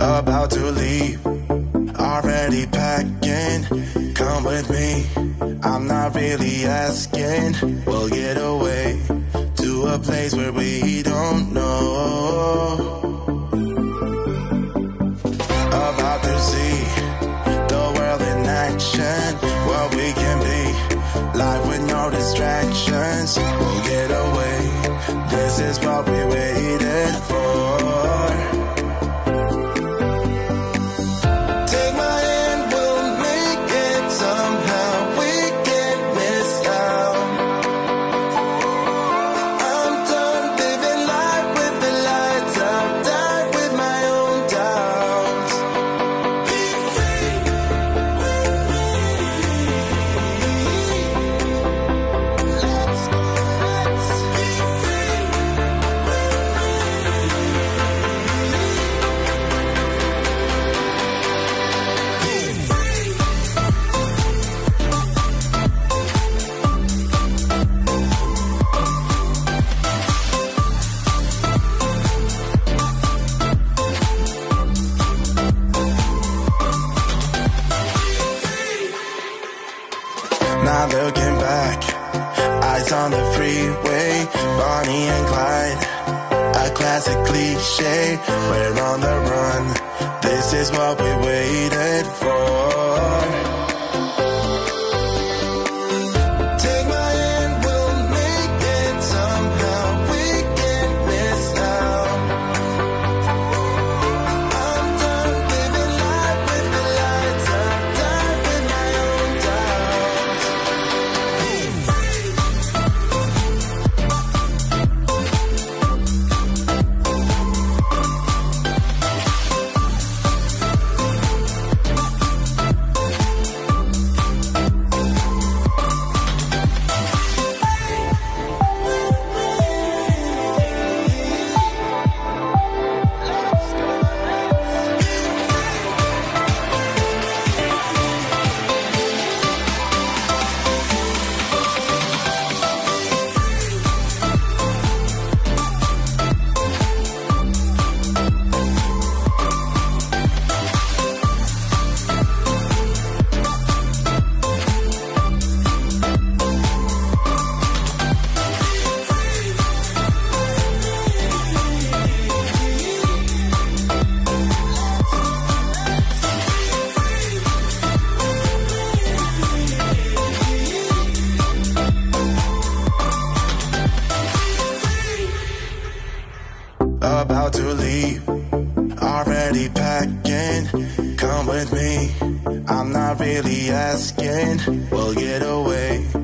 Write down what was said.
About to leave, already packing. Come with me, I'm not really asking. We'll get away to a place where we don't know. About to see the world in action, what we can be, life with no distractions. We'll get away, this is what we waited for. Now looking back, eyes on the freeway, Bonnie and Clyde, a classic cliche. We're on the run, this is what we waited for. Take my hand, we'll make it somehow. We can't miss out. I'm done living life with the lights up, done with my own doubts. About to leave, already packing. Come with me, I'm not really asking. We'll get away